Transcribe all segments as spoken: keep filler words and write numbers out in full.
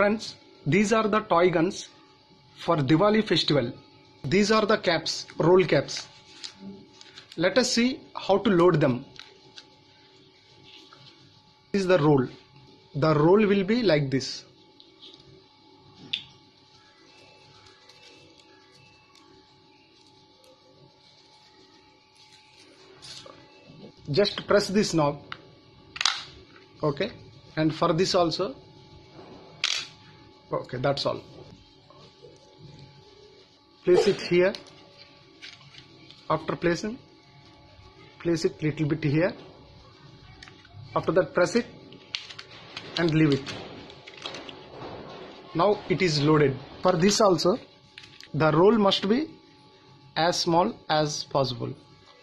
Friends, these are the toy guns for Diwali festival. These are the caps, roll caps. Let us see how to load them. This is the roll. The roll will be like this. Just press this knob. Okay, and for this also. Okay, that's all. Place it here. After placing, place it little bit here. After that, press it and leave it. Now it is loaded. For this also, the roll must be as small as possible.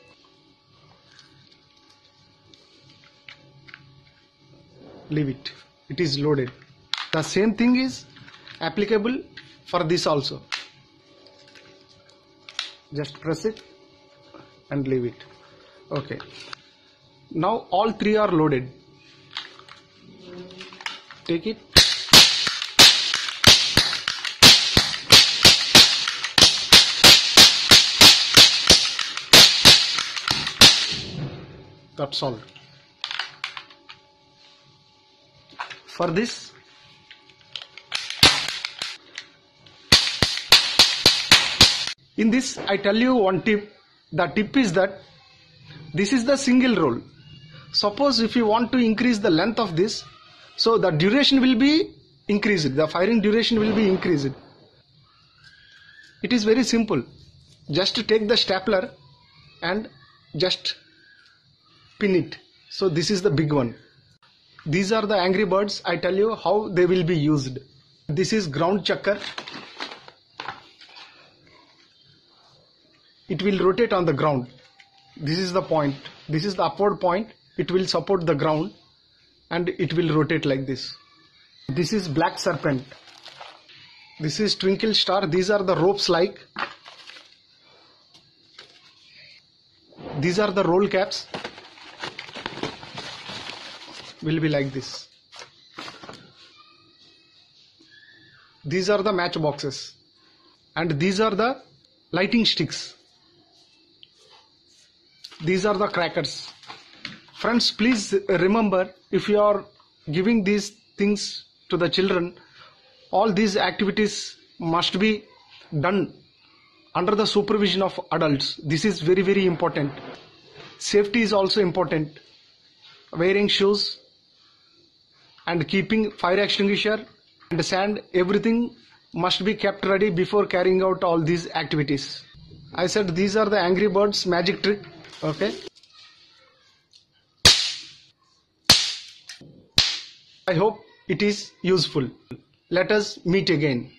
Leave it. It is loaded. The same thing is applicable for this also. Just press it and leave it. Okay. Now all three are loaded. Take it. That's all. For this, in this I tell you one tip. The tip is that this is the single roll. Suppose if you want to increase the length of this, so the duration will be increased, the firing duration will be increased. It is very simple. Just to take the stapler and just pin it. So this is the big one. These are the Angry Birds. I tell you how they will be used. This is ground chucker. It will rotate on the ground. This is the point. This is the upward point. It will support the ground and it will rotate like this. This is black serpent. This is twinkle star. These are the ropes like. These are the roll caps. Will be like this. These are the match boxes and these are the lighting sticks. These are the crackers. Friends, please remember, if you are giving these things to the children, all these activities must be done under the supervision of adults. This is very very important. Safety is also important. Wearing shoes and keeping fire extinguisher and sand, everything must be kept ready before carrying out all these activities. I said these are the Angry Birds magic trick. Okay. I hope it is useful. Let us meet again.